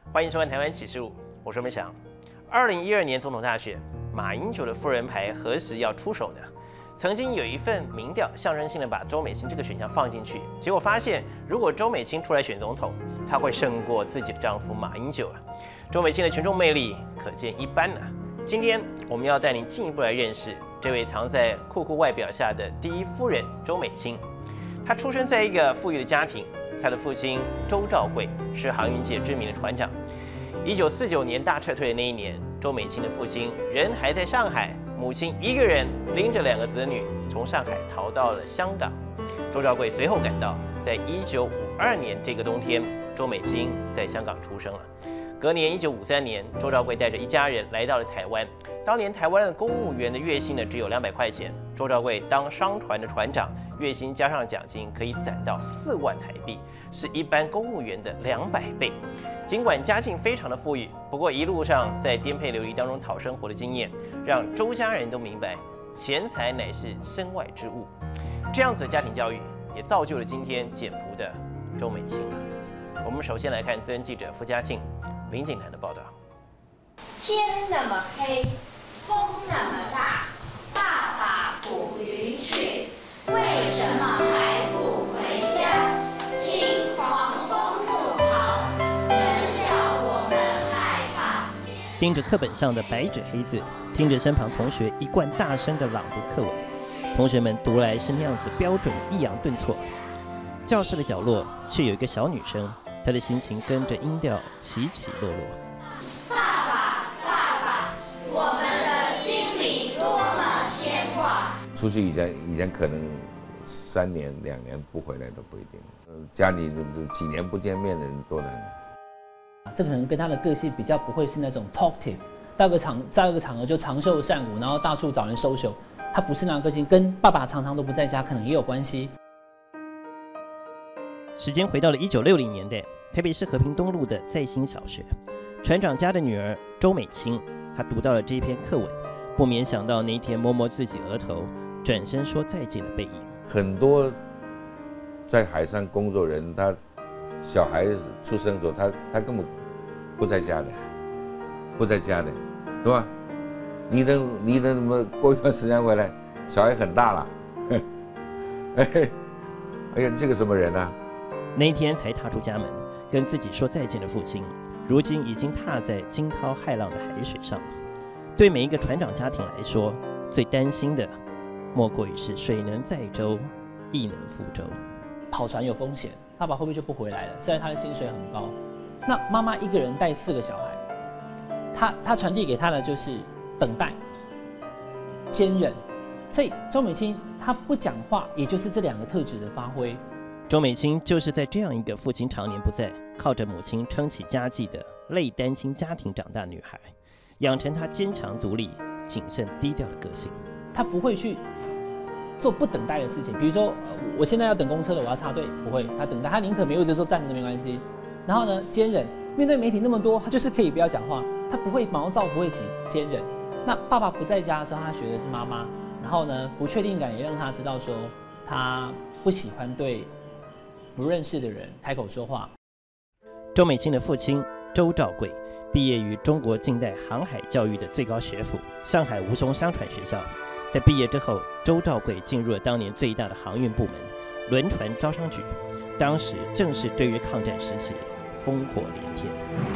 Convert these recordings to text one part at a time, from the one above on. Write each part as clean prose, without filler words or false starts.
欢迎收看《台湾启示录》，我是梅翔。2012年总统大选，马英九的夫人牌何时要出手呢？曾经有一份民调，象征性的把周美青这个选项放进去，结果发现，如果周美青出来选总统，她会胜过自己的丈夫马英九啊。周美青的群众魅力可见一斑啊。今天我们要带您进一步来认识这位藏在酷酷外表下的第一夫人周美青。她出生在一个富裕的家庭。他的父亲周兆贵是航运界知名的船长。1949年大撤退的那一年，周美青的父亲人还在上海，母亲一个人拎着2个子女从上海逃到了香港。周兆贵随后赶到，在1952年这个冬天，周美青在香港出生了。隔年1953年，周兆贵带着一家人来到了台湾。当年台湾的公务员的月薪呢只有200块钱，周兆贵当商船的船长，月薪加上奖金可以攒到4万台币，是一般公务员的200倍。尽管家境非常的富裕，不过一路上在颠沛流离当中讨生活的经验，让周家人都明白，钱财乃是身外之物。这样子的家庭教育，也造就了今天简朴的周美青。我们首先来看资深记者傅嘉庆、林景涵的报道。 天那么黑，风那么大，爸爸捕鱼去，为什么还不回家？听狂风怒号，真叫我们害怕。 盯着课本上的白纸黑字，听着身旁同学一贯大声的朗读课文，同学们读来是那样子标准抑扬顿挫。教室的角落却有一个小女生，她的心情跟着音调起起落落。 爸爸，我们的心里多么牵挂。 出去以前可能3年2年不回来都不一定，家里几年不见面的人多难。 这可能跟他的个性比较不会是那种 talkative， 在一个场合就长袖善舞，然后到处找人social。他不是那样个性，跟爸爸常常都不在家可能也有关系。 时间回到了1960年代，台北市和平东路的在兴小学，船长家的女儿周美青，她读到了这篇课文，不免想到那一天摸摸自己额头，转身说再见的背影。 很多在海上工作人，他小孩子出生之后，他根本不在家的，是吧？你等什么？过一段时间回来，小孩很大了，哎呀，这个什么人啊？ 那一天才踏出家门，跟自己说再见的父亲，如今已经踏在惊涛骇浪的海水上了。对每一个船长家庭来说，最担心的莫过于是水能载舟，亦能覆舟。 跑船有风险，爸爸会不会就不回来了？虽然他的薪水很高，那妈妈一个人带4个小孩，他传递给他的就是等待、坚韧。所以周美青她不讲话，也就是这2个特质的发挥。 周美青就是在这样一个父亲常年不在，靠着母亲撑起家计的类单亲家庭长大女孩，养成她坚强独立、谨慎低调的个性。 她不会去做不等待的事情，比如说我现在要等公车了，我要插队，不会，她等待，她宁可没有就说站着都没关系。然后呢，坚韧，面对媒体那么多，她就是可以不要讲话，她不会毛躁，不会急，坚韧。那爸爸不在家的时候，她学的是妈妈，然后呢，不确定感也让她知道说，她不喜欢对不认识的人开口说话。 周美青的父亲周兆贵毕业于中国近代航海教育的最高学府上海吴淞商船学校。在毕业之后，周兆贵进入了当年最大的航运部门轮船招商局，当时正是对于抗战时期，烽火连天。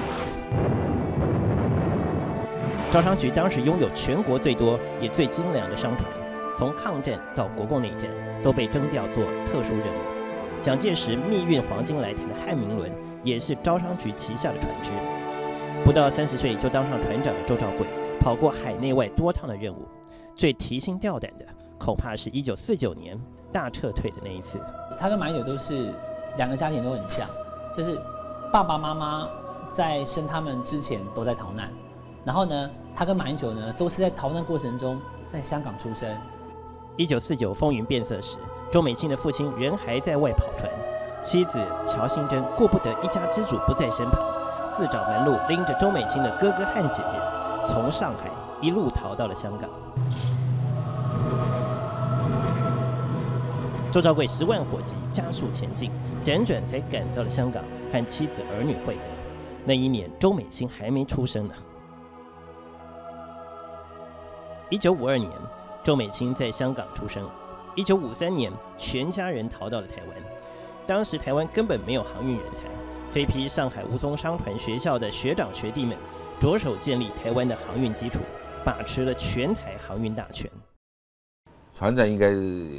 招商局当时拥有全国最多也最精良的商船，从抗战到国共内战都被征调做特殊任务。蒋介石密运黄金来台的汉明轮也是招商局旗下的船只。不到30岁就当上船长的周兆贵，跑过海内外多趟的任务，最提心吊胆的恐怕是1949年大撤退的那一次。 他跟马英九都是2个家庭都很像，就是爸爸妈妈在生他们之前都在逃难，然后呢，他跟马英九呢都是在逃难过程中在香港出生。 1949风云变色时，周美青的父亲人还在外跑船，妻子乔欣珍顾不得一家之主不在身旁，自找门路，拎着周美青的哥哥和姐姐，从上海一路逃到了香港。周兆贵10万火急加速前进，辗转才赶到了香港，和妻子儿女会合。 那一年周美青还没出生呢。1952年，周美青在香港出生。1953年，全家人逃到了台湾。当时台湾根本没有航运人才，这批上海吴淞商船学校的学长学弟们着手建立台湾的航运基础，把持了全台航运大权。 船长应该是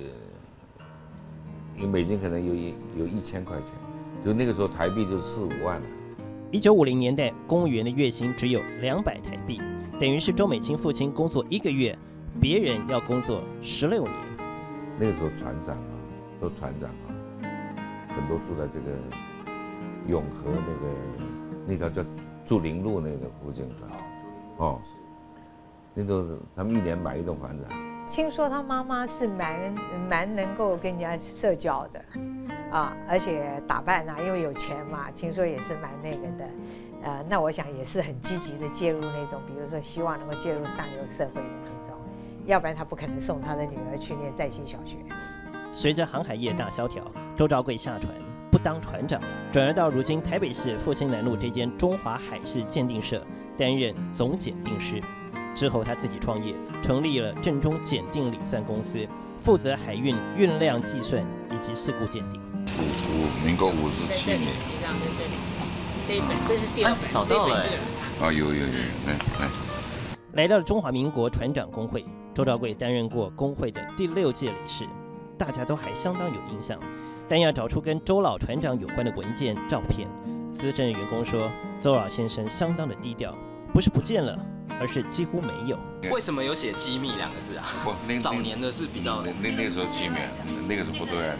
每天可能有1000块钱，就那个时候台币就4、5万了。 1950年代，公务员的月薪只有200台币，等于是周美青父亲工作1个月，别人要工作16年。 那个时候船长啊，做船长啊，很多住在这个永和那条叫祝林路那个附近的，哦，那都是他们1年买1栋房子。 听说他妈妈是蛮能够跟人家社交的，啊，而且打扮啊，因为有钱嘛，听说也是蛮那个的，那我想也是很积极的介入那种，比如说希望能够介入上流社会的那种，要不然他不可能送他的女儿去念在新小学。 随着航海业大萧条，周兆贵下船不当船长，转而到如今台北市复兴南路这间中华海事鉴定社担任总检定师。之后，他自己创业，成立了正中检定理算公司，负责海运运量计算以及事故鉴定。 民国57年。 这一本，这是第2本，找到了。 啊，有，来。 来到了中华民国船长工会，周兆贵担任过工会的第6届理事，大家都还相当有印象。但要找出跟周老船长有关的文件、照片，资深的员工说，周老先生相当的低调，不是不见了，而是几乎没有。 为什么有写机密2个字啊？早年的是比较那个时候机密，那个是不对岸的。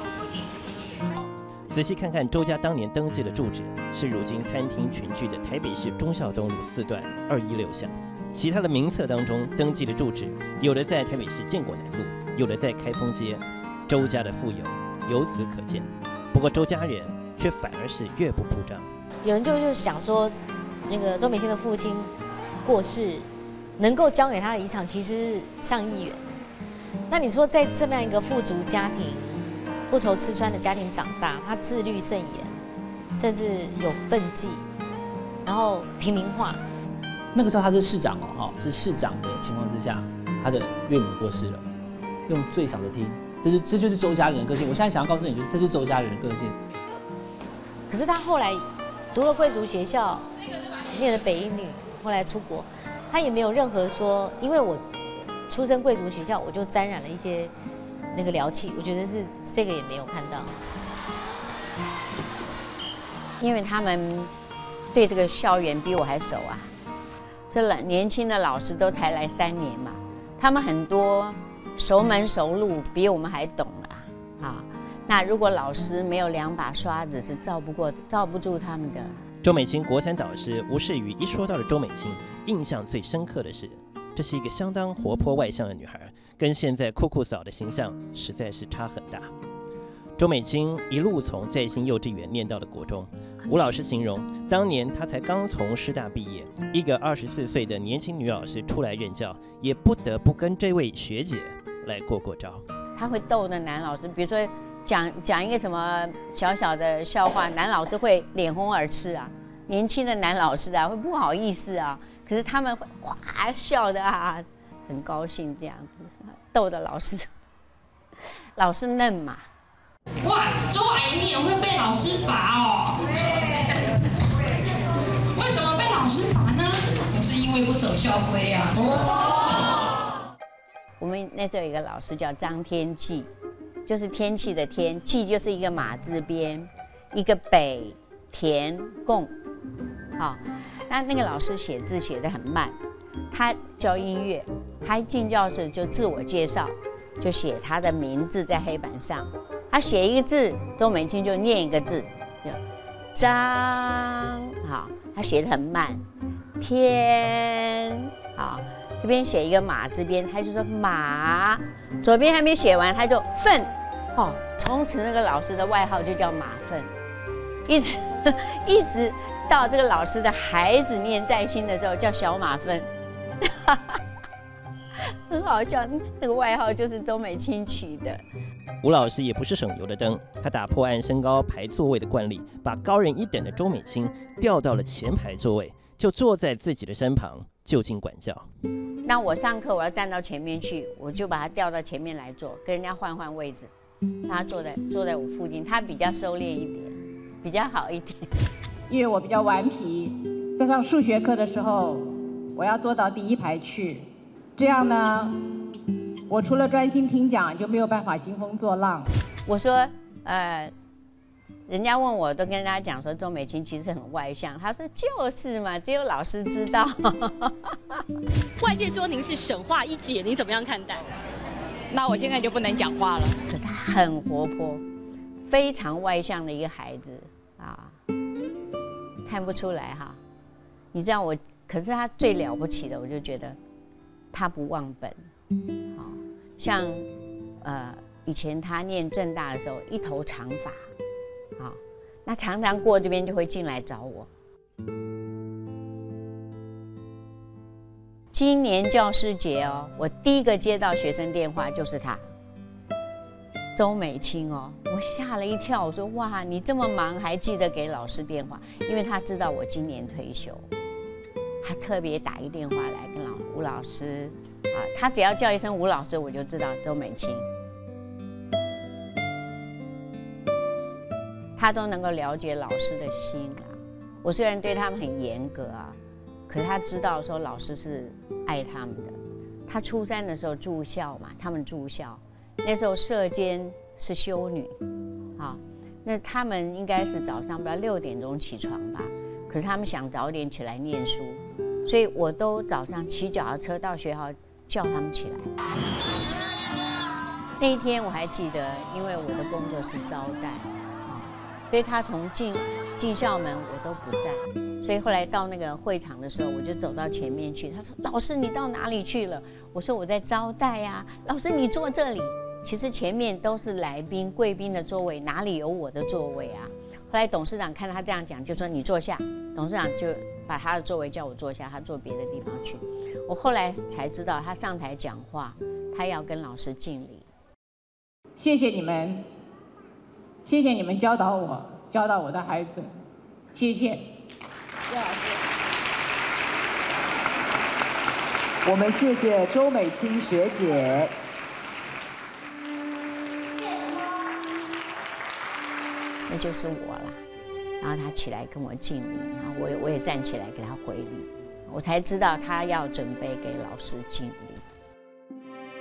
仔细看看周家当年登记的住址，是如今餐厅群聚的台北市忠孝东路4段216巷。其他的名册当中登记的住址，有的在台北市建国南路，有的在开封街。周家的富有由此可见。不过周家人却反而是越不铺张。 有人就想说，那个周美青的父亲过世，能够交给他的遗产其实是上亿元。那你说在这么样一个富足家庭、不愁吃穿的家庭长大，他自律甚严，甚至有愤计，然后平民化。 那个时候他是市长哦，是市长的情况之下，他的岳母过世了，用最少的听，这就是周家人的个性。我现在想要告诉你，就是这是周家人的个性。 可是他后来读了贵族学校，念了北一女，后来出国，他也没有任何说，因为我出身贵族学校，我就沾染了一些那个獠气。我觉得是这个也没有看到， 因为他们对这个校园比我还熟啊。这年轻的老师都才来3年嘛，他们很多熟门熟路，比我们还懂啦。啊，那如果老师没有2把刷子，是罩不住他们的。 周美青国3导师吴世瑜一说到了周美青，印象最深刻的是，这是一个相当活泼外向的女孩，跟现在酷酷嫂的形象实在是差很大。周美青一路从在新幼稚园念到了国中，吴老师形容，当年她才刚从师大毕业，一个24岁的年轻女老师出来任教，也不得不跟这位学姐来过招。 她会逗的男老师，比如说讲一个什么小小的笑话，男老师会脸红耳赤啊，年轻的男老师啊会不好意思啊，可是他们会哗笑的啊，很高兴这样子，逗的老师嫩嘛。 哇，周阿姨你也会被老师罚哦？为什么被老师罚呢？是因为不守校规啊。 我们那时候有一个老师叫张天骥，就是天气的天，骥就是一个马字边，一个北田共，好，那个老师写字写得很慢，他教音乐，他一进教室就自我介绍，就写他的名字在黑板上。他写一个字，周美青就念一个字，就张，好，他写得很慢。天，好，这边写一个马字边，他就说马，左边还没写完，他就粪，哦，从此那个老师的外号就叫马粪，一直到这个老师的孩子念在新的时候叫小马粪。 很好笑，那个外号就是周美青取的。 吴老师也不是省油的灯，他打破按身高排座位的惯例，把高人一等的周美青调到了前排座位，就坐在自己的身旁，就近管教。 那我上课我要站到前面去，我就把他调到前面来坐，跟人家换位置，让他坐在我附近，他比较收敛一点，比较好一点。 因为我比较顽皮，在上数学课的时候，我要坐到第一排去，这样呢，我除了专心听讲，就没有办法兴风作浪。 我说，人家问我，都跟人家讲说周美青其实很外向。他说就是嘛，只有老师知道。 外界说您是省话一姐，您怎么样看待？ 那我现在就不能讲话了。 可是他很活泼，非常外向的一个孩子啊，看不出来哈。你知道我，可是他最了不起的，我就觉得他不忘本。好，像以前他念政大的时候，一头长发。好，那常常过这边就会进来找我。今年教师节哦，我第一个接到学生电话就是他，周美青哦，我吓了一跳，我说哇，你这么忙还记得给老师电话？因为他知道我今年退休，他特别打一电话来跟吴老师啊，他只要叫一声吴老师，我就知道周美青。他都能够了解老师的心啊。我虽然对他们很严格啊，可是他知道说老师是爱他们的。他初三的时候住校嘛，他们住校，那时候舍监是修女，啊，那他们应该是早上不知道6点钟起床吧，可是他们想早点起来念书，所以我都早上骑脚踏车到学校叫他们起来。那一天我还记得，因为我的工作是招待。所以他从进校门我都不在，所以后来到那个会场的时候，我就走到前面去。他说：“老师，你到哪里去了？”我说：“我在招待呀。”老师，你坐这里。其实前面都是来宾、贵宾的座位，哪里有我的座位啊？后来董事长看他这样讲，就说：“你坐下。”董事长就把他的座位叫我坐下，他坐别的地方去。我后来才知道，他上台讲话，他要跟老师敬礼。 谢谢你们。谢谢你们教导我的孩子，谢谢。谢老师。 我们谢谢周美青学姐。 那就是我啦。然后他起来跟我敬礼，然后我也站起来给他回礼，我才知道他要准备给老师敬礼。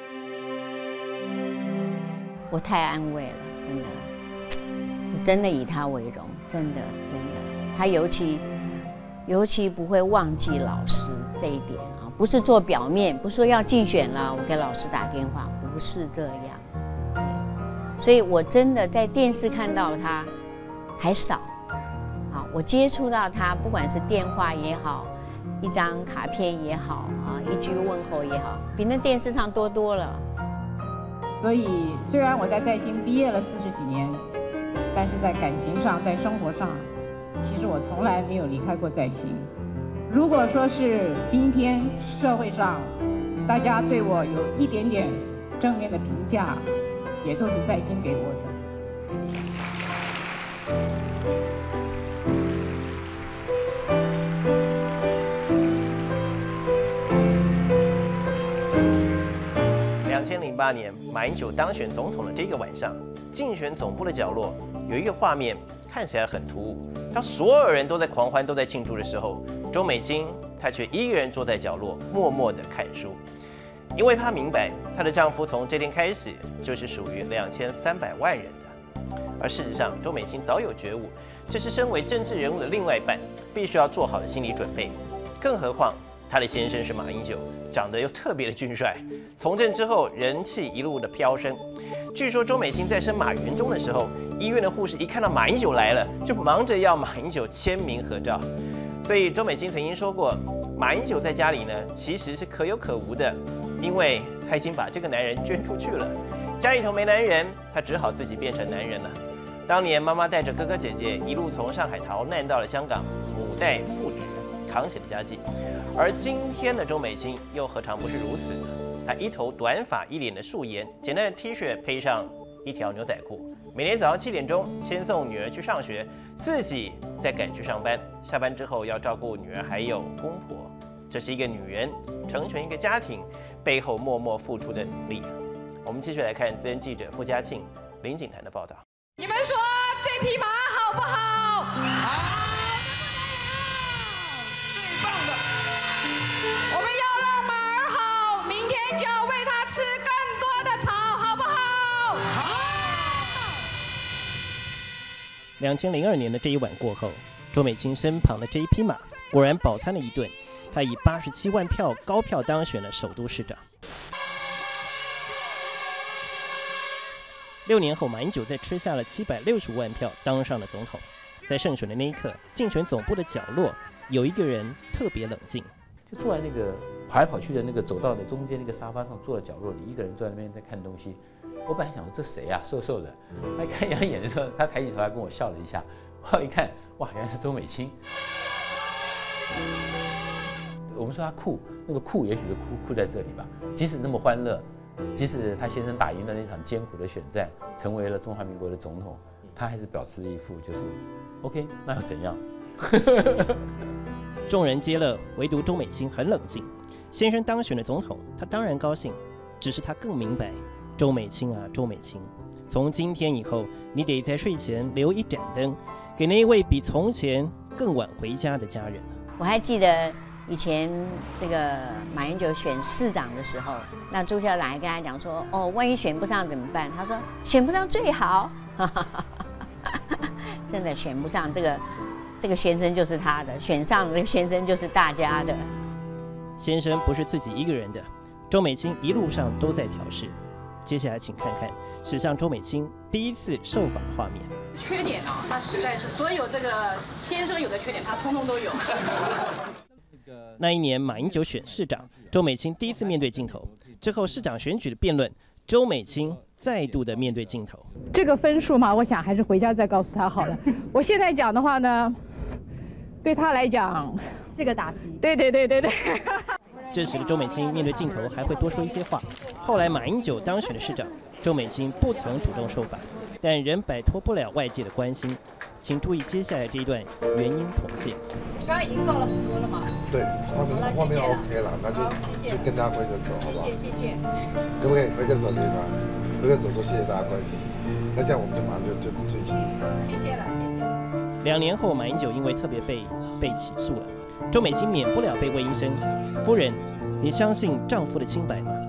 我太安慰了，真的。我真的以他为荣，真的，他尤其不会忘记老师这一点啊，不是做表面，不是说要竞选了，我给老师打电话，不是这样。所以我真的在电视看到他还少，啊，我接触到他，不管是电话也好，一张卡片也好，啊，一句问候也好，比那电视上多了。 所以虽然我在新毕业了40几年。但是在感情上，在生活上，其实我从来没有离开过在新。如果说是今天社会上大家对我有一点点正面的评价，也都是在新给我的。2008年，马英九当选总统的这个晚上，竞选总部的角落有一个画面看起来很突兀。当所有人都在狂欢、都在庆祝的时候，周美青她却一个人坐在角落，默默地看书。因为她明白，她的丈夫从这天开始就是属于2300万人的。而事实上，周美青早有觉悟，这是身为政治人物的另外一半必须要做好的心理准备。更何况，她的先生是马英九，长得又特别的俊帅，从政之后人气一路的飙升。据说周美青在生马元忠的时候，医院的护士一看到马英九来了，就忙着要马英九签名合照。所以周美青曾经说过，马英九在家里呢其实是可有可无的，因为他已经把这个男人捐出去了，家里头没男人，他只好自己变成男人了。当年妈妈带着哥哥姐姐一路从上海逃难到了香港，母带父职，扛起了家计。而今天的周美青又何尝不是如此呢？ 她一头短发，一脸的素颜，简单的 T 恤配上一条牛仔裤，每天早上7点钟先送女儿去上学，自己再赶去上班，下班之后要照顾女儿还有公婆。这是一个女人成全一个家庭背后默默付出的努力。我们继续来看资深记者傅家庆、林景涵的报道。 你们说这匹马好不好？好，最棒的！我们要让马儿好，明天就要喂它吃更多的草，好不好？好。 2002年的这一晚过后，周美青身旁的这一匹马果然饱餐了一顿，她以87万票高票当选了首都市长。6年后，马英九在吃下了765万票，当上了总统。在胜选的那一刻，竞选总部的角落有一个人特别冷静， 就坐在那个跑来跑去的那个走道的中间那个沙发上，坐在角落里，一个人坐在那边在看东西。我本来想说这谁啊，瘦瘦的。他看一眼的时候，他抬起头来跟我笑了一下。后来一看，哇，原来是周美青。我们说他酷，那个酷也许就酷在这里吧。即使那么欢乐。即使他先生打赢了那场艰苦的选战，成为了中华民国的总统，他还是保持了一副就是 OK， 那又怎样？ 众人皆乐，唯独周美青很冷静。先生当选了总统，他当然高兴，只是他更明白，周美青啊，周美青，从今天以后，你得在睡前留一盏灯，给那一位比从前更晚回家的家人。 我还记得。以前这个马英九选市长的时候，那朱校长还跟他讲说：“哦，万一选不上怎么办？”他说：“选不上最好。”真的选不上，这个先生就是他的；选上这个先生就是大家的。 先生不是自己一个人的，周美青一路上都在调试。接下来，请看看史上周美青第一次受访的画面。 缺点啊，他实在是所有这个先生有的缺点，他通通都有。 那一年，马英九选市长，周美青第一次面对镜头。之后市长选举的辩论，周美青再度的面对镜头。 这个分数嘛，我想还是回家再告诉他好了。我现在讲的话呢，对他来讲这个打击。 对。 这时的周美青面对镜头还会多说一些话。后来马英九当选了市长，周美青不曾主动受访，但仍摆脱不了外界的关心。请注意接下来这一段原音重现。 刚刚已经够了很多了嘛？ 对，画面 OK 了，那就跟大家挥个手，好不好？ 谢谢。 可不可以挥个手可以吗？挥个手说谢谢大家关心，那这样我们就马上就追起。 谢谢了。 2年后，马英九因为特别费被起诉了，周美青免不了被问一声：“夫人，你相信丈夫的清白吗？”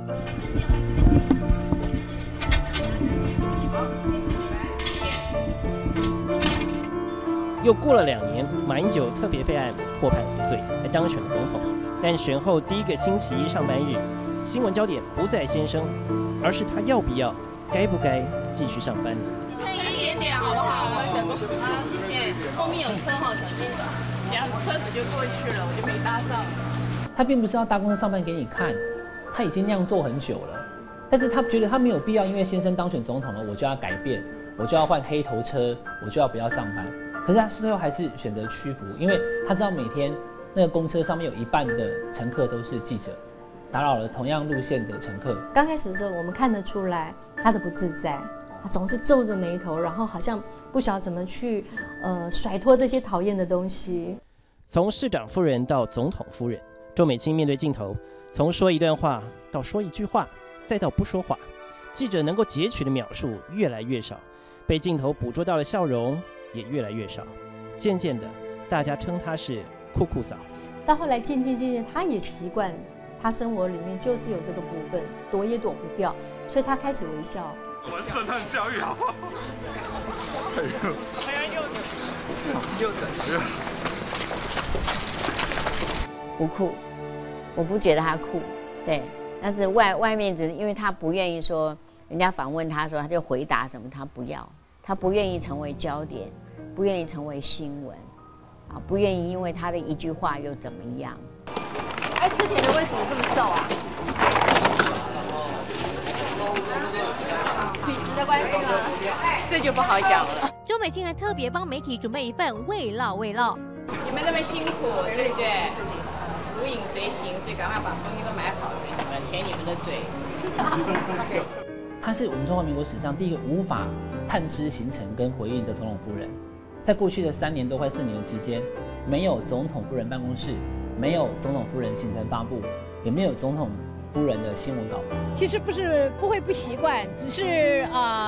又过了2年，马英九特别费案获判无罪，还当选了总统。但选后第一个星期一上班日，新闻焦点不在先生，而是他要不要、该不该继续上班。 看一点好不好？好，谢谢。后面有车哈，小心，这样车子就过去了，我就没搭上。 他并不是要搭公车上班给你看，他已经那样做很久了。但是他觉得他没有必要，因为先生当选总统了，我就要改变，我就要换黑头车，我就要不要上班。可是他最后还是选择屈服，因为他知道每天那个公车上面有一半的乘客都是记者，打扰了同样路线的乘客。 刚开始的时候，我们看得出来他的不自在，他总是皱着眉头，然后好像不晓得怎么去甩脱这些讨厌的东西。 从市长夫人到总统夫人，周美青面对镜头，从说一段话到说一句话，再到不说话，记者能够截取的描述越来越少，被镜头捕捉到的笑容也越来越少。渐渐的，大家称她是酷酷嫂。 到后来渐渐，他也习惯，他生活里面就是有这个部分，躲也躲不掉，所以他开始微笑。 我们震撼教育好不好？又不酷，我不觉得他酷，对。但是外面只是因为他不愿意说，人家访问他说他就回答什么，他不要，他不愿意成为焦点，不愿意成为新闻，啊，不愿意因为他的一句话又怎么样？ 爱吃甜的为什么这么瘦啊？体质的关系吗？这就不好讲了。 周美青还特别帮媒体准备一份慰劳。 你们那么辛苦，对不对？如影随形，所以赶快把东西都买好，给你们。 舔你们的嘴。 她是我们中华民国史上第一个无法探知行程跟回应的总统夫人。在过去的3年多快4年的期间，没有总统夫人办公室，没有总统夫人行程发布，也没有总统夫人的新闻稿。 其实不会不习惯，只是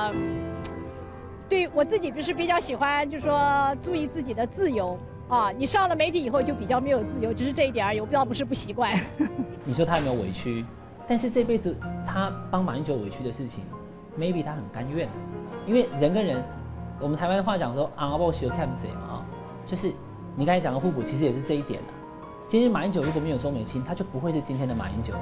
对我自己不是比较喜欢，就是说注意自己的自由啊。你上了媒体以后就比较没有自由，只是这一点而已。我倒不是不习惯。 你说他有没有委屈？但是这辈子他帮马英九委屈的事情 ，maybe 他很甘愿，因为人跟人。我们台湾的话讲说“昂不学看谁”嘛啊，就是你刚才讲的互补，其实也是这一点啊。今天马英九如果没有周美青，他就不会是今天的马英九。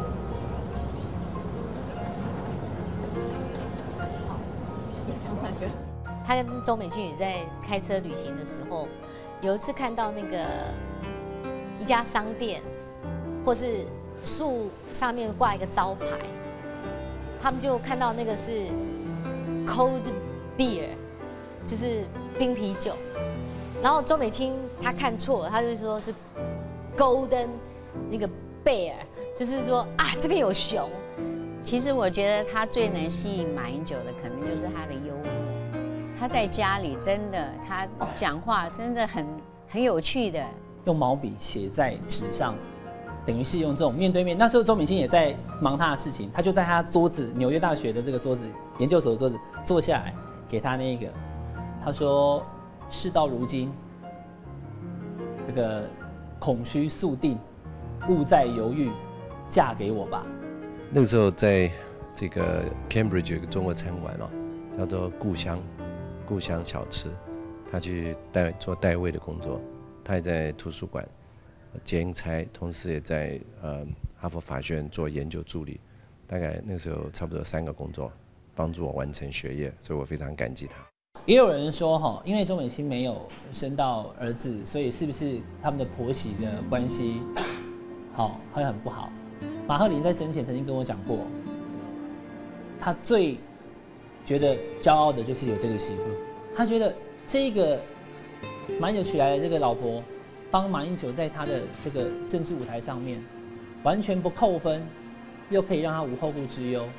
他跟周美青也在开车旅行的时候，有一次看到那个一家商店，或是树上面挂一个招牌，他们就看到那个是 cold beer。就是冰啤酒，然后周美青她看错了，她就说是 golden 那个 bear， 就是说啊这边有熊。 其实我觉得他最能吸引马英九的，可能就是他的幽默。他在家里真的，他讲话真的很有趣的。 用毛笔写在纸上，等于是用这种面对面。那时候周美青也在忙他的事情，他就在他桌子，纽约大学的这个桌子，研究所的桌子坐下来，给他那个。他说：“事到如今，这个恐须速定，勿再犹豫，嫁给我吧。” 那个时候在这个 Cambridge 有一个中国餐馆哦，叫做故乡小吃，他去做代位的工作，他也在图书馆兼差，同时也在哈佛法学院做研究助理，大概那个时候差不多3个工作，帮助我完成学业，所以我非常感激他。 也有人说哈，因为周美青没有生到儿子，所以是不是他们的婆媳的关系会很不好？马赫林在生前曾经跟我讲过，他最觉得骄傲的就是有这个媳妇，他觉得这个马英九娶来的这个老婆，帮马英九在他的这个政治舞台上面完全不扣分，又可以让他无后顾之忧。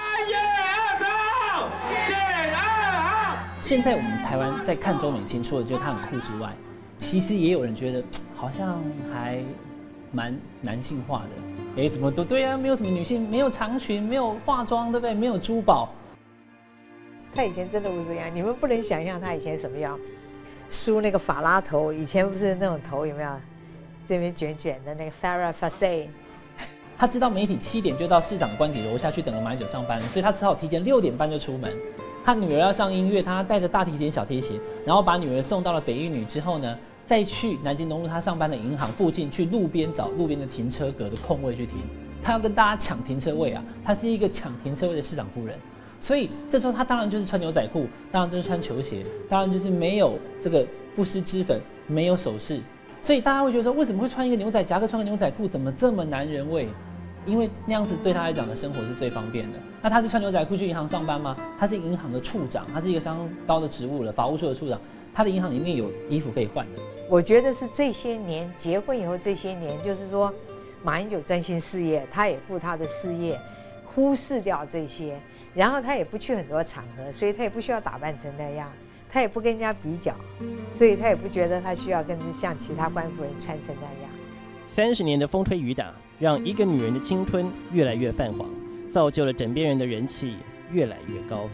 现在我们台湾在看周美青，除了觉得她很酷之外，其实也有人觉得好像还蛮男性化的。怎么都对啊，没有什么女性，没有长裙，没有化妆，对不对？没有珠宝。 她以前真的不这样，你们不能想象她以前什么样，梳那个法拉头，以前不是那种头有没有？这边卷卷的那个 Farrah Fawcett。 他知道媒体7点就到市长官邸楼下去等着马英九上班，所以他只好提前6点半就出门。他女儿要上音乐，他带着大提琴、小提琴，然后把女儿送到了北一女之后呢，再去南京东路他上班的银行附近，去路边找路边的停车格的空位去停。他要跟大家抢停车位啊，他是一个抢停车位的市长夫人。所以这时候他当然就是穿牛仔裤，当然就是穿球鞋，当然就是没有这个不施脂粉，没有首饰。所以大家会觉得说，为什么会穿一个牛仔夹克，穿个牛仔裤，怎么这么男人味？因为那样子对他来讲的生活是最方便的。那他是穿牛仔裤去银行上班吗？他是银行的处长，他是一个相当高的职务了，法务处的处长。他的银行里面有衣服可以换的。 我觉得是这些年结婚以后，这些年就是说，马英九专心事业，他也顾他的事业，忽视掉这些，然后他也不去很多场合，所以他也不需要打扮成那样，他也不跟人家比较，所以他也不觉得他需要跟像其他官夫人穿成那样。 30年的风吹雨打，让一个女人的青春越来越泛黄，造就了枕边人的人气越来越高。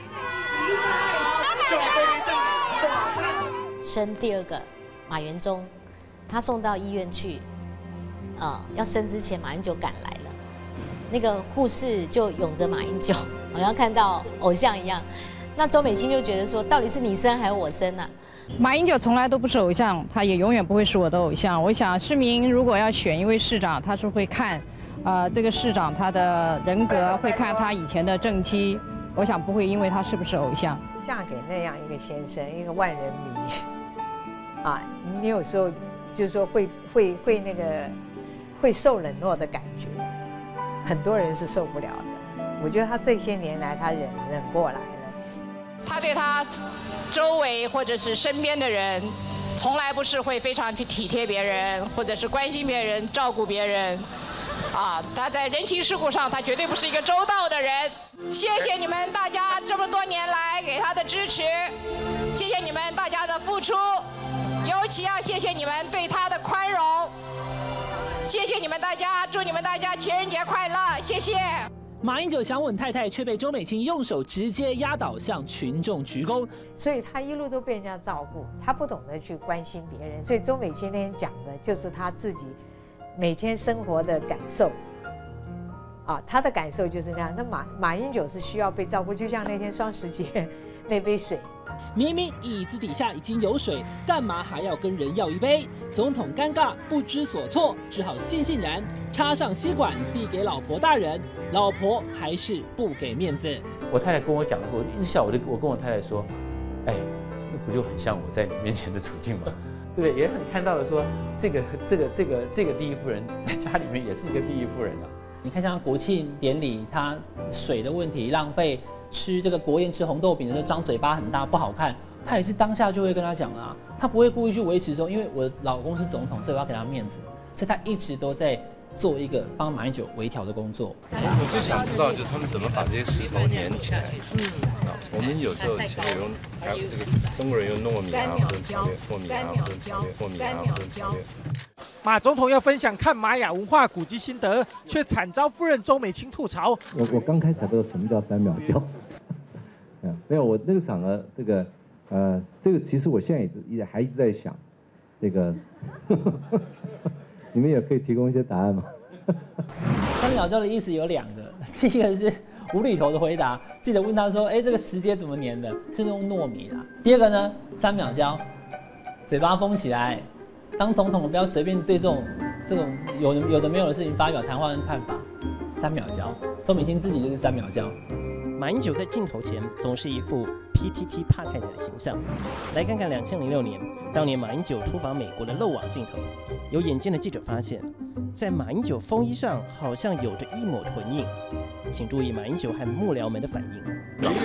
生第2个马元忠，他送到医院去，要生之前马英九赶来了，那个护士就拥着马英九，好像看到偶像一样。那周美青就觉得说，到底是你生还是我生啊？ 马英九从来都不是偶像，他也永远不会是我的偶像。我想市民如果要选一位市长，他是会看，这个市长他的人格，会看他以前的政绩。我想不会因为他是不是偶像。 嫁给那样一个先生，一个万人迷，你有时候就是说会那个会受冷落的感觉，很多人是受不了的。我觉得他这些年来他忍过来了。 他对他周围或者是身边的人，从来不是会非常去体贴别人，或者是关心别人、照顾别人。 他在人情世故上，他绝对不是一个周到的人。谢谢你们大家这么多年来给他的支持，谢谢你们大家的付出，尤其要谢谢你们对他的宽容。谢谢你们大家，祝你们大家情人节快乐，谢谢。 马英九想吻太太，却被周美青用手直接压倒，向群众鞠躬。 所以他一路都被人家照顾，他不懂得去关心别人。所以周美青那天讲的就是他自己每天生活的感受。他的感受就是那样。那马英九是需要被照顾，就像那天双十节那杯水。 明明椅子底下已经有水，干嘛还要跟人要一杯？总统尴尬不知所措，只好悻然插上吸管递给老婆大人，老婆还是不给面子。 我太太跟我讲的时候，我一直笑，我跟我太太说，哎，那不就很像我在你面前的处境吗？对不对？也很看到了说，这个第一夫人在家里面也是一个第一夫人啊。 你看像国庆典礼，它水的问题浪费，吃这个国宴吃红豆饼的时候张嘴巴很大不好看，他也是当下就会跟他讲啊，他不会故意去维持说，因为我老公是总统，所以我要给他面子，所以他一直都在做一个帮马英九微调的工作。 我就想知道，就是他们怎么把这些石头粘起来。我们有时候用这个中国人用糯米啊，不能炒略，糯米啊，不能炒略，糯米啊，不能炒略。 马总统要分享看玛雅文化古迹心得，却惨遭夫人周美青吐槽。 我刚开始才不知道什么叫3秒胶。没有，我那个场合，这个其实我现在还一直在想，这个你们也可以提供一些答案吗 ？3秒胶的意思有2个，第一个是无厘头的回答，记者问他说：“哎，这个石阶怎么粘的？是用糯米啦。”第二个呢，3秒胶，嘴巴封起来。当总统不要随便对这种有的没有的事情发表谈话跟看法。3秒胶，周美青自己就是3秒胶。 马英九在镜头前总是一副 PTT 怕太太的形象。来看看2006年，当年马英九出访美国的漏网镜头，有眼尖的记者发现，在马英九风衣上好像有着一抹臀印，请注意马英九和幕僚们的反应。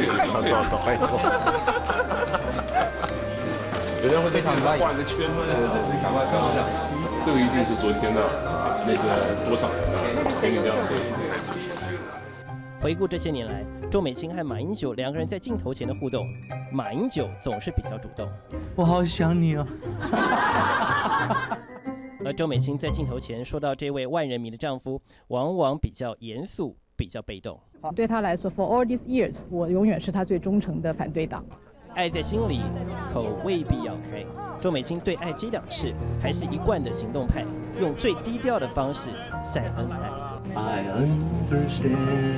人家会非常在意。画一个圈，对，赶快上这样。这个一定是昨天的那个多少人的这样对。 回顾这些年来，周美青和马英九2个人在镜头前的互动，马英九总是比较主动。 我好想你哦。 而周美青在镜头前说到这位万人迷的丈夫，往往比较严肃，比较被动。 对他来说 ，For all these years， 我永远是他最忠诚的反对党。 爱在心里，口未必要开。周美青对爱这档事还是一贯的行动派，用最低调的方式晒恩爱。I understand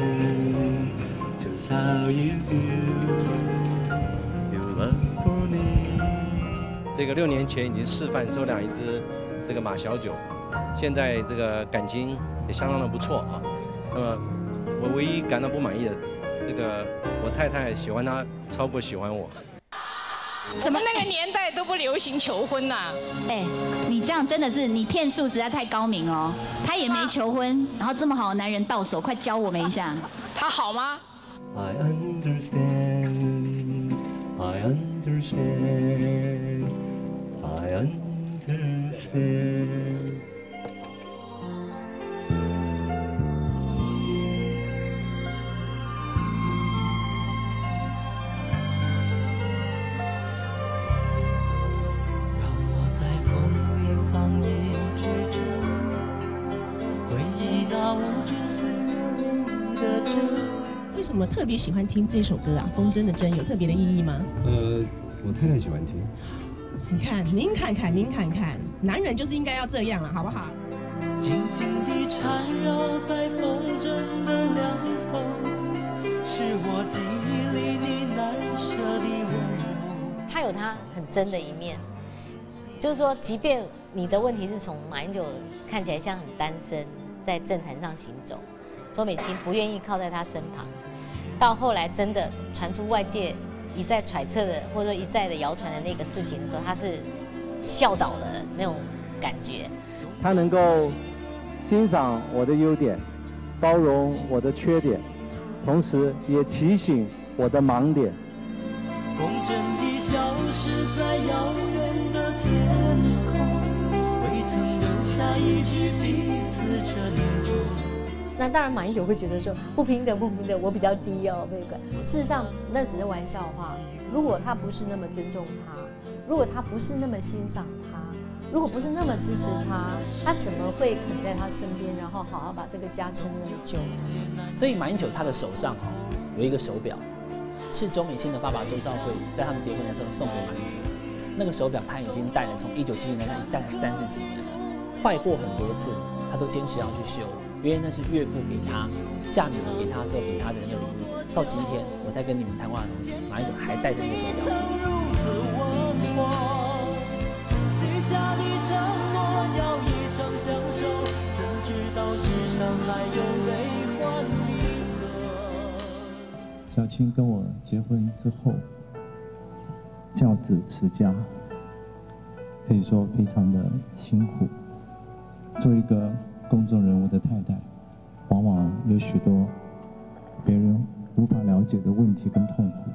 just how you feel your love for me。 这个6年前已经示范收养一只这个马小九，现在这个感情也相当的不错啊。那么我唯一感到不满意的，这个我太太喜欢他超过喜欢我。 怎么那个年代都不流行求婚呐？ 哎，你这样真的是你骗术实在太高明哦。他也没求婚，然后这么好的男人到手，快教我们一下。 他好吗 ？I understand, I understand, I understand。 为什么特别喜欢听这首歌啊？风筝的针有特别的意义吗？ 我太太喜欢听。 你看，您看看，您看看，男人就是应该要这样了，好不好？静静地缠绕在风筝的两头，是我记忆里你难舍的温柔。 他有他很真的一面，就是说，即便你的问题是从马英九看起来像很单身，在政坛上行走，周美青不愿意靠在他身旁。到后来真的传出外界一再揣测的，或者说一再的谣传的那个事情的时候，他是笑倒了那种感觉。 他能够欣赏我的优点，包容我的缺点，同时也提醒我的盲点。 风筝已消失在遥远的天空，未曾留下一句彼此这年中。 那当然，马英九会觉得说不平等，我比较低哦，那个。事实上，那只是玩笑话。如果他不是那么尊重他，如果他不是那么欣赏他，如果不是那么支持他，他怎么会肯在他身边，然后好好把这个家撑那么久？ 所以马英九他的手上有一个手表，是周美青的爸爸周兆辉在他们结婚的时候送给马英九的。那个手表他已经戴了，从1970年代戴了30几年了，坏过很多次，他都坚持要去修。因为那是岳父给他嫁女儿给他的时候给他的那个礼物，到今天我在跟你们谈话的同时，马英九还戴着那个手表。 小青跟我结婚之后，教子持家，可以说非常的辛苦。做一个公众人物的太太，往往有许多别人无法了解的问题跟痛苦，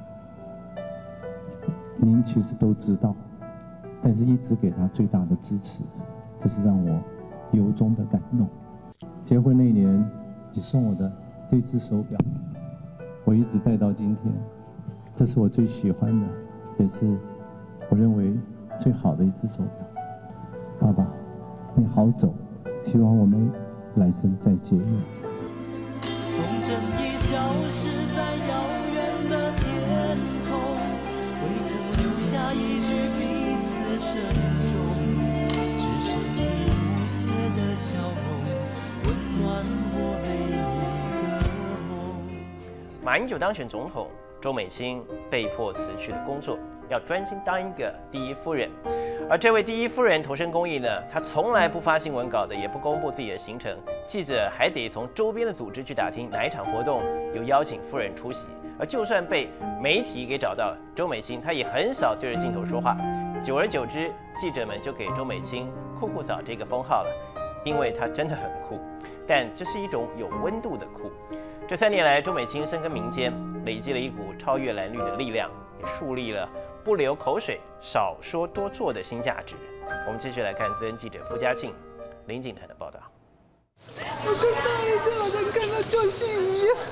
您其实都知道，但是一直给她最大的支持，这是让我由衷的感动。结婚那年，你送我的这只手表，我一直戴到今天，这是我最喜欢的，也是我认为最好的一只手表。爸爸，你好走，希望我们来生再结缘。 风筝已消失在遥远的天空，未曾留下一句彼此珍重，只剩你无邪的笑容，温暖我每一个梦。 马英九当选总统，周美青被迫辞去了工作，要专心当一个第一夫人。而这位第一夫人投身公益呢，她从来不发新闻稿的，也不公布自己的行程，记者还得从周边的组织去打听哪一场活动有邀请夫人出席。而就算被媒体给找到了，周美青她也很少对着镜头说话。久而久之，记者们就给周美青“酷酷嫂”这个封号了，因为她真的很酷。但这是一种有温度的酷。这3年来，周美青深耕民间，累积了一股超越蓝绿的力量，也树立了不流口水、少说多做的新价值。我们继续来看资深记者傅家庆、林景谈的报道。 我跟上一次好像看到救星一样。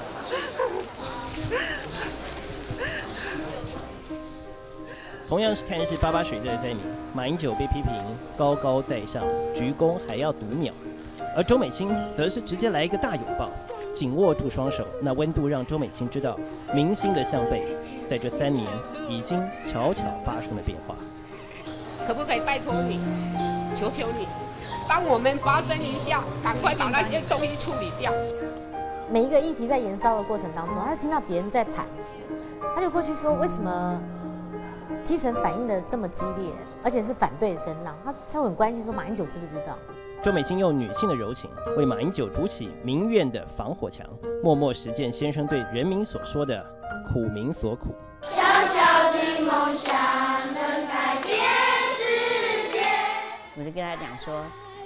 同样是探视88水灾的灾民，马英九被批评高高在上，鞠躬还要读秒，而周美青则是直接来一个大拥抱，紧握住双手，那温度让周美青知道民心的向背在这3年已经悄悄发生了变化。 可不可以拜托你，求求你，帮我们发声一下，赶快把那些东西处理掉。 每一个议题在延烧的过程当中，他就听到别人在谈，他就过去说为什么基层反应的这么激烈，而且是反对声浪，他就很关心说马英九知不知道。 周美青用女性的柔情为马英九筑起民怨的防火墙，默默实践先生对人民所说的苦民所苦。 小小的梦想能改变世界。 我就跟他讲说，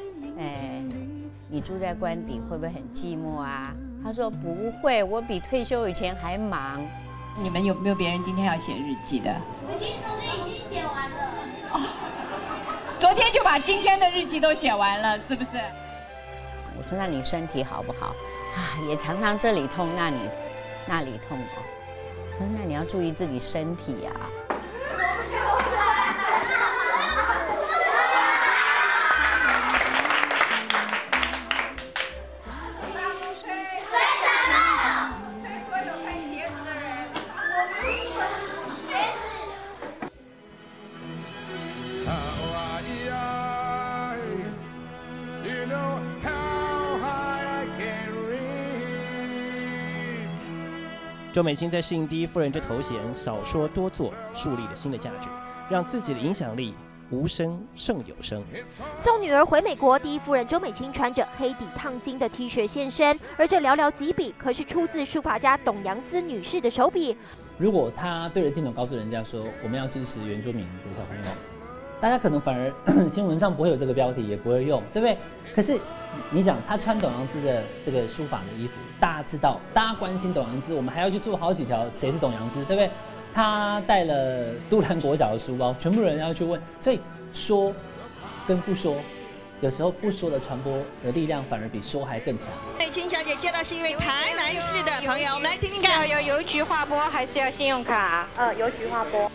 你住在官邸会不会很寂寞啊？他说不会，我比退休以前还忙。 你们有没有别人今天要写日记的？ 我昨天已经写完了。 昨天就把今天的日记都写完了，是不是？ 我说那你身体好不好？啊，也常常这里痛那里痛哦。我说那你要注意自己身体呀。 周美青在适应第一夫人这头衔，少说多做，树立了新的价值，让自己的影响力无声胜有声。 送女儿回美国，第一夫人周美青穿着黑底烫金的 T 恤现身，而这寥寥几笔可是出自书法家董阳孜女士的手笔。 如果她对着镜头告诉人家说我们要支持原住民的小朋友，大家可能反而新闻上不会有这个标题，也不会用，对不对？可是你想，她穿董阳孜的这个书法的衣服，大家知道，大家关心董阳孜，我们还要去做好几条谁是董阳孜，对不对？他带了都兰国小的书包，全部人要去问，所以说跟不说有时候不说的传播的力量反而比说还更强。 青小姐接到是一位台南市的朋友，我们来听听看。 要邮局划拨还是要信用卡？邮局划拨。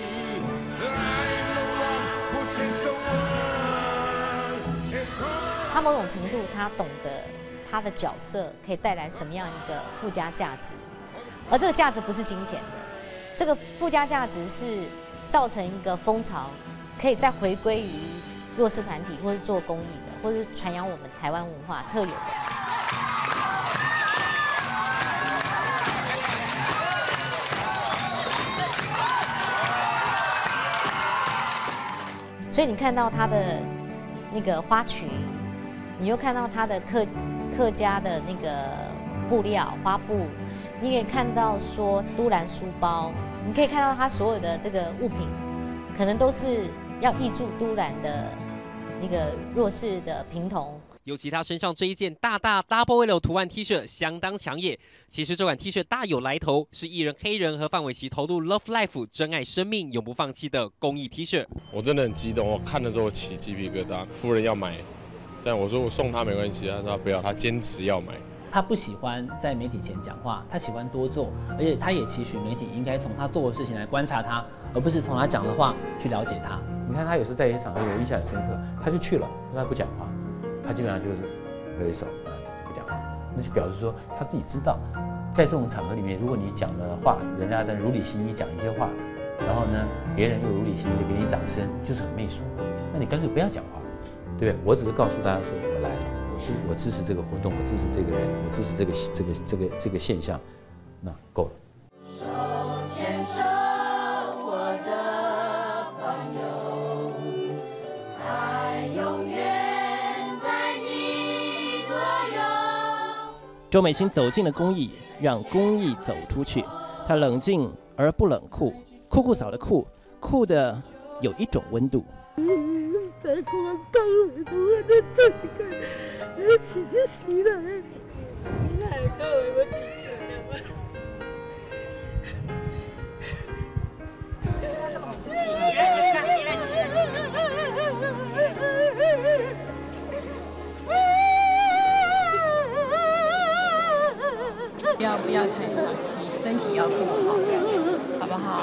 他某种程度，他懂得他的角色可以带来什么样一个附加价值，而这个价值不是金钱的，这个附加价值是造成一个风潮，可以再回归于弱势团体，或是做公益的，或是传扬我们台湾文化特有的。所以你看到他的那个花裙，你又看到他的客家的那个布料花布，你可以看到说都兰书包，你可以看到他所有的这个物品，可能都是要挹注都兰的那个弱势的贫童。 尤其他身上这一件大 Double L 图案 T 恤相当抢眼。其实这款 T 恤大有来头，是艺人黑人和范玮琪投入 Love Life 珍爱生命永不放弃的公益 T 恤。 我真的很激动，我看的时候起鸡皮疙瘩。夫人要买，但我说我送她没关系，她说不要，她坚持要买。 他不喜欢在媒体前讲话，他喜欢多做，而且他也期许媒体应该从他做的事情来观察他，而不是从他讲的话去了解他。 你看他有时在一些场合我印象很深刻，他就去了，他不讲话，他基本上就是挥手，不讲话，那就表示说他自己知道，在这种场合里面，如果你讲的话，人家能如理心意讲一些话，然后呢，别人又如理心意的给你掌声，就是很媚俗。那你干脆不要讲话，对不对？我只是告诉大家说，我来了。我支持这个活动，我支持这个人，我支持这个现象，那够了。 手牵手，我的朋友，爱永远在你左右。 周美青走进了公益，让公益走出去。她冷静而不冷酷，酷嫂的酷的有一种温度。 在公安单位都在这几个，洗了，你哪个我地球的吗？ 不要太小气，身体要顾好，好不好？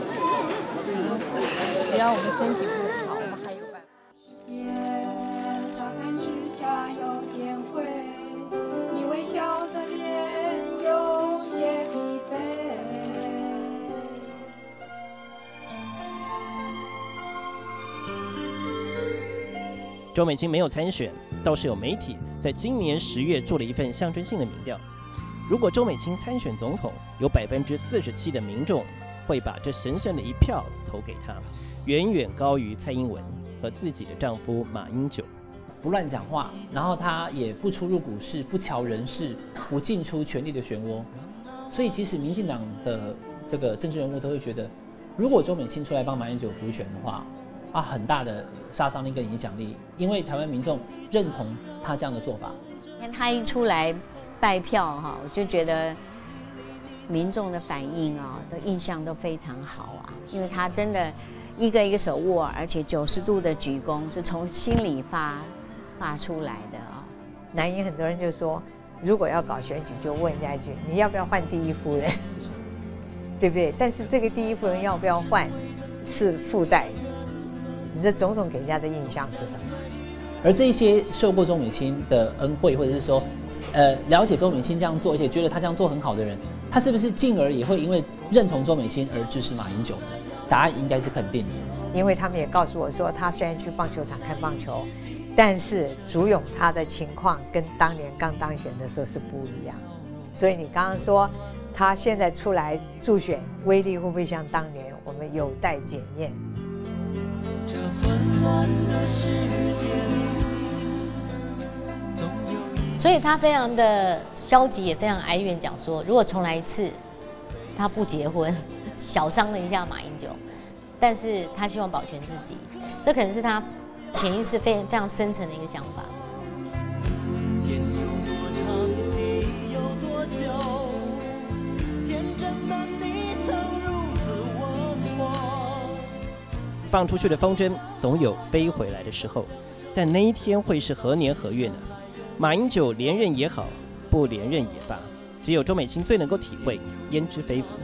只要我们身体顾好，我们还有办法。 乍看之下有点灰，你微笑的脸有些疲惫。 周美青没有参选，倒是有媒体在今年10月做了一份象征性的民调。如果周美青参选总统，有47%的民众会把这神圣的一票投给她，远远高于蔡英文和自己的丈夫马英九。 不乱讲话，然后他也不出入股市，不瞧人事，不进出权力的漩涡。所以其实民进党的这个政治人物都会觉得，如果周美青出来帮马英九辅选的话，很大的杀伤力跟影响力，因为台湾民众认同他这样的做法。 他一出来拜票我就觉得民众的反应的印象都非常好因为他真的一个手握，而且90度的鞠躬，是从心里发出来的南营很多人就说，如果要搞选举，就问人家一句：你要不要换第一夫人？对不对？但是这个第一夫人要不要换，是附带的。你这总统给人家的印象是什么？ 而这些受过周美青的恩惠，或者是说，了解周美青这样做，而且觉得她这样做很好的人，他是不是进而也会因为认同周美青而支持马英九呢？答案应该是肯定的。 因为他们也告诉我说，他虽然去棒球场看棒球，但是竹勇他的情况跟当年刚当选的时候是不一样。所以你刚刚说他现在出来助选，威力会不会像当年？我们有待检验。 这混乱的世界。 所以他非常的消极，也非常哀怨，讲说如果重来一次，他不结婚，小伤了一下马英九，但是他希望保全自己，这可能是他潜意识非常深层的一个想法。 天有多长，地有多久？天真的你曾如此问我。 放出去的风筝总有飞回来的时候，但那一天会是何年何月呢？马英九连任也好，不连任也罢，只有周美青最能够体会焉知非福。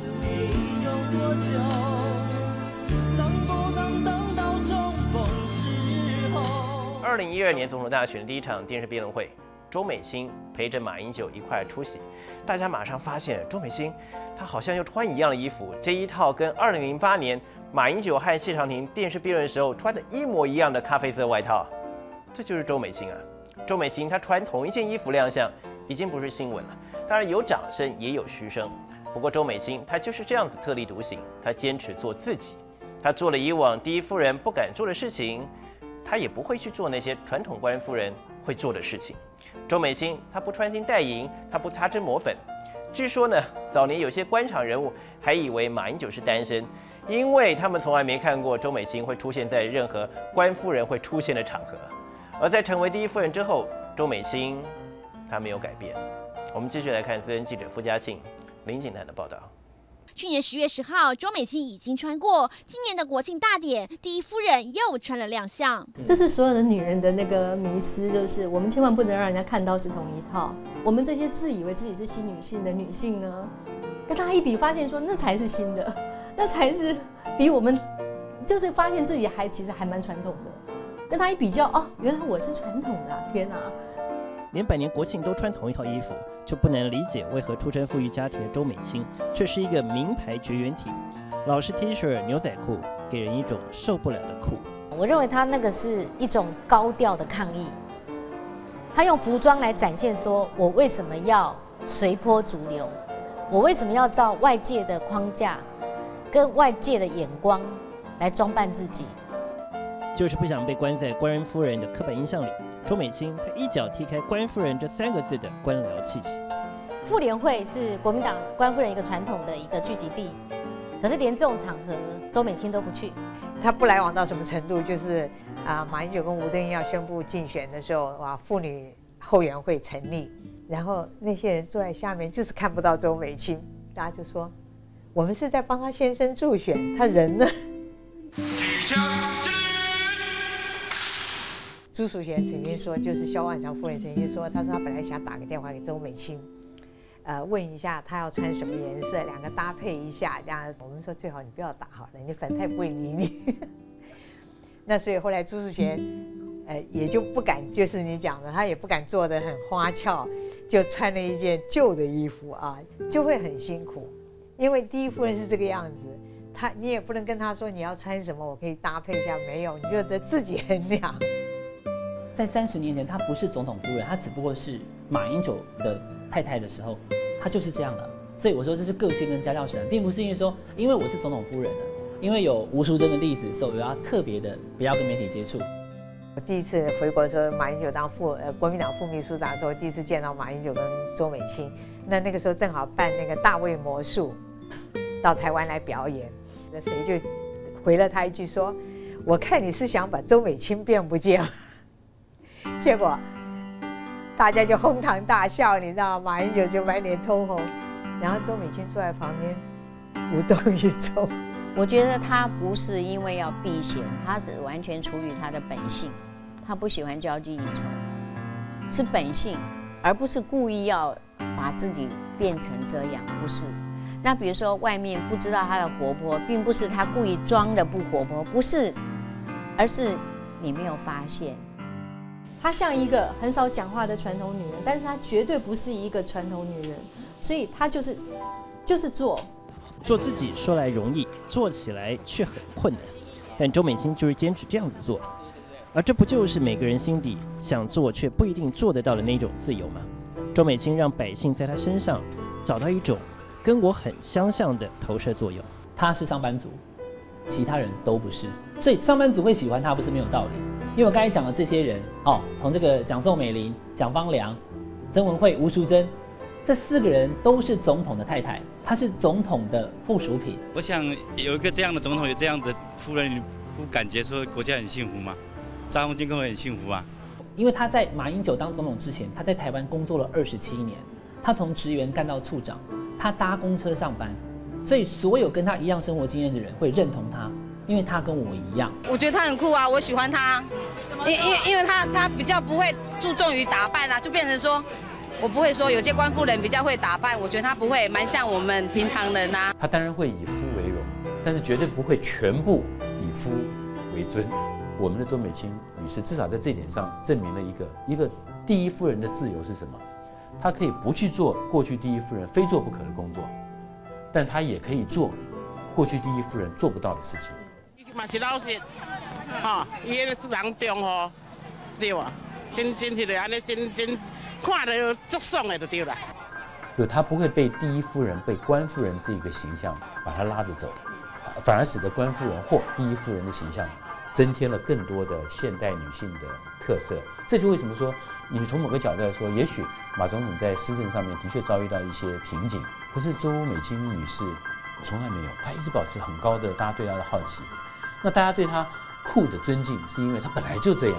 2012年总统大选的第一场电视辩论会，周美青陪着马英九一块出席，大家马上发现周美青她好像又穿一样的衣服，这一套跟2008年马英九和谢长廷电视辩论的时候穿的一模一样的咖啡色外套，这就是周美青啊！周美青她穿同一件衣服亮相，已经不是新闻了，当然有掌声也有嘘声。不过周美青她就是这样子特立独行，她坚持做自己，她做了以往第一夫人不敢做的事情。她也不会去做那些传统官夫人会做的事情。周美青她不穿金戴银，她不擦脂抹粉。据说呢，早年有些官场人物还以为马英九是单身，因为他们从来没看过周美青会出现在任何官夫人会出现的场合。而在成为第一夫人之后，周美青她没有改变。我们继续来看资深记者傅家庆、林景南的报道。 去年10月10号，周美青已经穿过，今年的国庆大典，第一夫人又穿了亮相。 这是所有的女人的那个迷思，就是我们千万不能让人家看到是同一套。我们这些自以为自己是新女性的女性呢，跟她一比，发现说那才是新的，那才是比我们就是发现自己其实还蛮传统的。跟她一比较，哦，原来我是传统的，天哪！ 连百年国庆都穿同一套衣服，就不能理解为何出身富裕家庭的周美青却是一个名牌绝缘体，老式 T 恤、牛仔裤，给人一种受不了的酷。 我认为他那个是一种高调的抗议，他用服装来展现说，我为什么要随波逐流，我为什么要照外界的框架跟外界的眼光来装扮自己， 就是不想被关在官人夫人的刻板印象里。周美青她一脚踢开官夫人这3个字的官僚气息。 妇联会是国民党官夫人一个传统的一个聚集地，可是连这种场合周美青都不去。 她不来往到什么程度，就是马英九跟吴登谥要宣布竞选的时候，妇女后援会成立，然后那些人坐在下面就是看不到周美青，大家就说我们是在帮他先生助选，他人呢？举枪击！朱淑贤曾经说，就是萧万长夫人曾经说，她说她本来想打个电话给周美青，问一下她要穿什么颜色，两个搭配一下，这样我们说最好你不要打好了，你反正她也不会理你。那所以后来朱淑贤，也就不敢，就是你讲的，她也不敢做得很花俏，就穿了一件旧的衣服啊，就会很辛苦，因为第一夫人是这个样子，你也不能跟她说你要穿什么，我可以搭配一下，没有，你就得自己衡量。 在30年前，她不是总统夫人，她只不过是马英九的太太的时候，她就是这样了。所以我说这是个性跟家教使然，并不是因为说因为我是总统夫人的，因为有吴淑珍的例子，所以我要特别的不要跟媒体接触。 我第一次回国的时候，马英九当国民党副秘书长的时候，第一次见到马英九跟周美青。那个时候正好办那个大卫魔术到台湾来表演，那谁就回了他一句说：“我看你是想把周美青变不见。”结果大家就哄堂大笑，你知道，马英九就满脸通红，然后周美青坐在旁边无动于衷。 我觉得他不是因为要避嫌，他是完全出于他的本性，他不喜欢交际应酬，是本性，而不是故意要把自己变成这样，不是。那比如说外面不知道他的活泼，并不是他故意装的不活泼，不是，而是你没有发现。 她像一个很少讲话的传统女人，但是她绝对不是一个传统女人，所以她就是做自己，说来容易，做起来却很困难。但周美青就是坚持这样子做，而这不就是每个人心底想做却不一定做得到的那种自由吗？周美青让百姓在她身上找到一种跟我很相像的投射作用。 她是上班族，其他人都不是，所以上班族会喜欢她不是没有道理。因为我刚才讲的这些人从这个蒋宋美龄、蒋方良、曾文惠、吴淑珍，这4个人都是总统的太太，她是总统的附属品。 我想有一个这样的总统，有这样的夫人，你不感觉说国家很幸福吗？张荣金更会很幸福啊。 因为他在马英九当总统之前，他在台湾工作了27年，他从职员干到处长，他搭公车上班，所以所有跟他一样生活经验的人会认同他。 因为他跟我一样。 我觉得他很酷啊，我喜欢他，因为他比较不会注重于打扮啊，就变成说，我不会说有些官夫人比较会打扮，我觉得他不会，蛮像我们平常人啊。 他当然会以夫为荣，但是绝对不会全部以夫为尊。我们的周美青女士至少在这一点上证明了一个第一夫人的自由是什么？她可以不去做过去第一夫人非做不可的工作，但她也可以做过去第一夫人做不到的事情。 嘛是老实，吼，伊迄个是人中吼，对哇，真迄个安尼真看着足爽的就对了。 就她不会被第一夫人、被官夫人这个形象把她拉着走，反而使得官夫人或第一夫人的形象增添了更多的现代女性的特色。这就为什么说，你从某个角度来说，也许马总统在施政上面的确遭遇到一些瓶颈，可是周美青女士从来没有，她一直保持很高的大家对她的好奇。那大家对她酷的尊敬，是因为她本来就这样。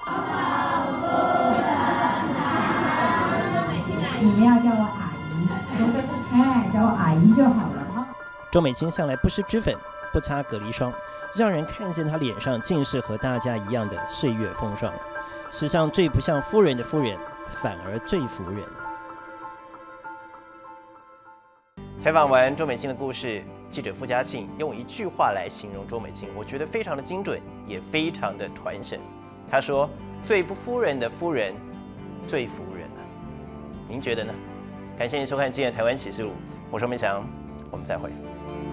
你们要叫我阿姨，叫我阿姨就好了。 周美青向来不施脂粉，不擦隔离霜，让人看见她脸上尽是和大家一样的岁月风霜。史上最不像夫人的夫人，反而最服人。 采访完周美青的故事，记者傅家庆用一句话来形容周美青，我觉得非常的精准，也非常的传神。他说：“最不夫人的夫人，最服人了。”您觉得呢？感谢您收看今天的《台湾启示录》，我是梅翔，我们再会。